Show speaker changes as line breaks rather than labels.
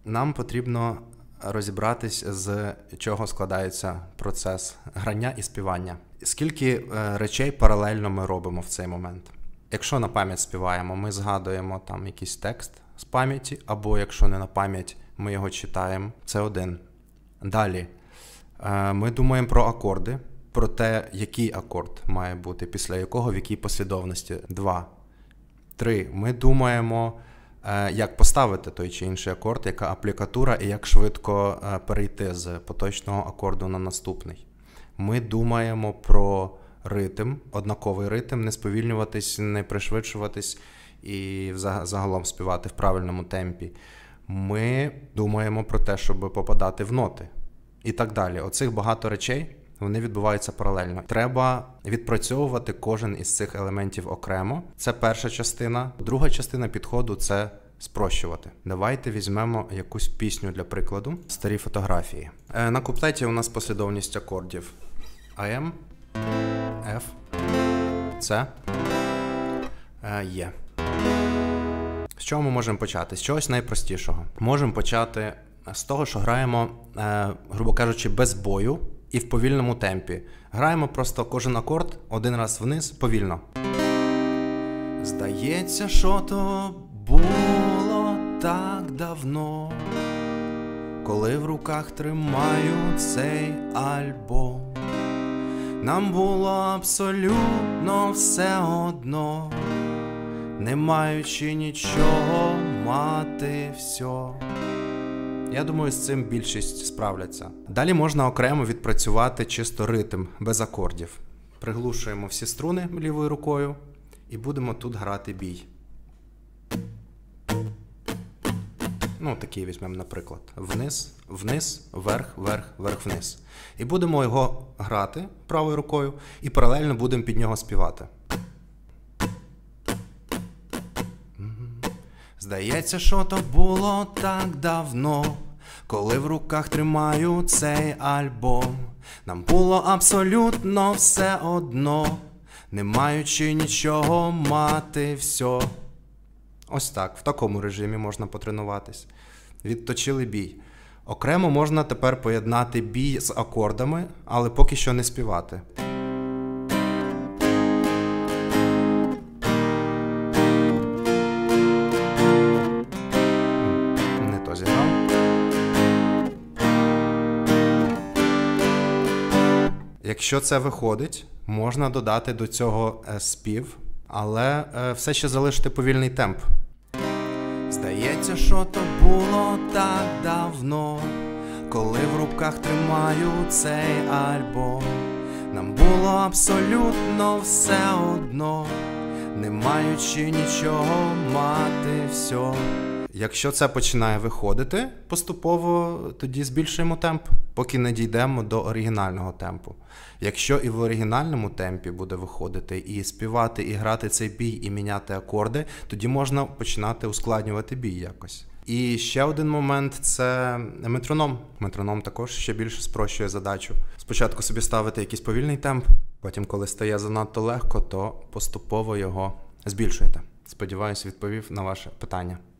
Нам потрібно розібратись, з чого складається процес грання і співання. Скільки речей паралельно ми робимо в цей момент. Якщо на пам'ять співаємо, ми згадуємо там якийсь текст з пам'яті, або якщо не на пам'ять, ми його читаємо. Це один. Далі. Ми думаємо про акорди, про те, який акорд має бути, після якого, в якій послідовності. 2. 3. Ми думаємо, як поставити той чи інший акорд, яка аплікатура і як швидко перейти з поточного акорду на наступний. Ми думаємо про ритм, однаковий ритм, не сповільнюватись, не пришвидшуватись і загалом співати в правильному темпі. Ми думаємо про те, щоб попадати в ноти. І так далі. Оцих багато речей, вони відбуваються паралельно. Треба відпрацьовувати кожен із цих елементів окремо. Це перша частина. Друга частина підходу – це спрощувати. Давайте візьмемо якусь пісню для прикладу. Старі фотографії. На куплеті у нас послідовність акордів. АМ, Ф, С, Є. З чого ми можемо почати? З чогось найпростішого. Можемо почати з того, що граємо, грубо кажучи, без бою і в повільному темпі. Граємо просто кожен акорд один раз вниз, повільно. Здається, що то було так давно, коли в руках тримаю цей альбом. Нам було абсолютно все одно, не маючи нічого, мати все. Я думаю, з цим більшість справляться. Далі можна окремо відпрацювати чисто ритм, без акордів. Приглушуємо всі струни лівою рукою і будемо тут грати бій. Ну, такий візьмемо, наприклад. Вниз, вниз, вверх, вверх, вверх, вниз. І будемо його грати правою рукою і паралельно будемо під нього співати. Здається, що то було так давно, коли в руках тримаю цей альбом. Нам було абсолютно все одно, не маючи нічого, мати все. Ось так, в такому режимі можна потренуватись. Відточили бій. Окремо можна тепер поєднати бій з акордами, але поки що не співати. Не то зіграв. Якщо це виходить, можна додати до цього спів, але все ще залишити повільний темп. Здається, що то було так давно, коли в руках тримаю цей альбом. Нам було абсолютно все одно, не маючи нічого, мати все. Якщо це починає виходити, поступово тоді збільшуємо темп, поки не дійдемо до оригінального темпу. Якщо і в оригінальному темпі буде виходити і співати, і грати цей бій, і міняти акорди, тоді можна починати ускладнювати бій якось. І ще один момент – це метроном. Метроном також ще більше спрощує задачу. Спочатку собі ставити якийсь повільний темп, потім, коли стає занадто легко, то поступово його збільшуєте. Сподіваюсь, відповів на ваше питання.